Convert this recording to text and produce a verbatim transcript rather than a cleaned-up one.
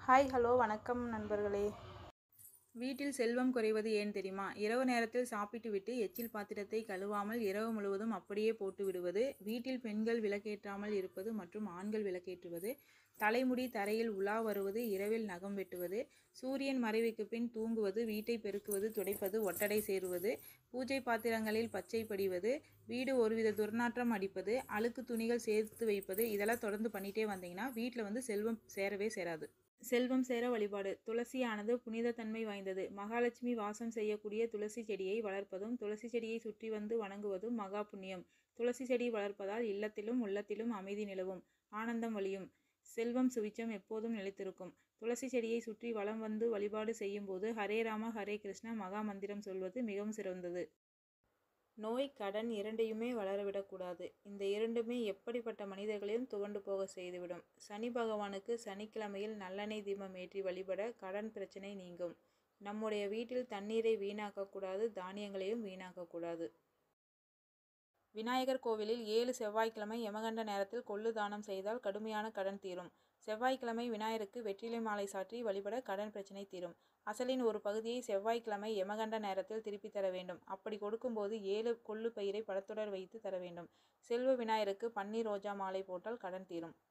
Hi hello வணக்கம் நண்பர்களே. வீட்டில் செல்வம் குறைவது ஏன் தெரியுமா? இரவு நேரத்தில் சாப்பிட்டு விட்டு எச்சில் பாத்திரத்தை கழுவாமல் இரவு முழுவதும் அப்படியே போட்டு விடுவது, வீட்டில் பெண்கள் விளக்கேற்றாமல் இருப்பது மற்றும் ஆண்கள் விளக்கேற்றுவது, தலைமுடி தரையில் உலா வருவது, இரவில் நகம் வெட்டுவது, சூரியன் மறைவுக்கு பின் தூங்குவது, வீட்டை பெருக்குவது, துடைப்பது, ஒட்டடை சேருவது, பூஜை பாத்திரங்களில் பச்சை படிவது, வீடு ஒருவித துர்நாற்றம் அடிப்பது, அழுக்கு துணிகள் சேர்த்து வைப்பது, இதெல்லாம் தொடர்ந்து பண்ணிகிட்டே வந்தீங்கன்னா வீட்டில் வந்து செல்வம் சேரவே சேராது. செல்வம் சேர வழிபாடு. துளசியானது புனித தன்மை வாய்ந்தது. மகாலட்சுமி வாசம் செய்யக்கூடிய துளசி செடியை வளர்ப்பதும் துளசி செடியை சுற்றி வந்து வணங்குவதும் மகா புண்ணியம். துளசி செடி வளர்ப்பதால் இல்லத்திலும் உள்ளத்திலும் அமைதி நிலவும், ஆனந்தம் வழியும், செல்வம் சுவிச்சம் எப்போதும் நிலைத்திருக்கும். துளசி செடியை சுற்றி வலம் வந்து வழிபாடு செய்யும் போது ஹரே ராம ஹரே கிருஷ்ண மகா மந்திரம் சொல்வது மிகவும் சிறந்தது. நோய், கடன் இரண்டையுமே வளரவிடக்கூடாது. இந்த இரண்டுமே எப்படிப்பட்ட மனிதர்களையும் துவண்டு போக செய்துவிடும். சனி பகவானுக்கு சனிக்கிழமையில் நல்லெண்ணெய் தீபம் ஏற்றி வழிபட கடன் பிரச்சனை நீங்கும். நம்முடைய வீட்டில் தண்ணீரை வீணாக்கக்கூடாது, தானியங்களையும் வீணாக்கக்கூடாது. விநாயகர் கோவிலில் ஏழு செவ்வாய்க்கிழமை யமகண்ட நேரத்தில் கொள்ளு தானம் செய்தால் கடுமையான கடன் தீரும். செவ்வாய்க்கிழமை விநாயகருக்கு வெற்றிலை மாலை சாற்றி வழிபட கடன் பிரச்சனை தீரும். அசலின் ஒரு பகுதியை செவ்வாய்க்கிழமை யமகண்ட நேரத்தில் திருப்பி தர வேண்டும். அப்படி கொடுக்கும்போது ஏழு கொள்ளு பயிரை படத்துடன் வைத்து தர வேண்டும். செல்வ விநாயகருக்கு பன்னீர் ரோஜா மாலை போட்டால் கடன் தீரும்.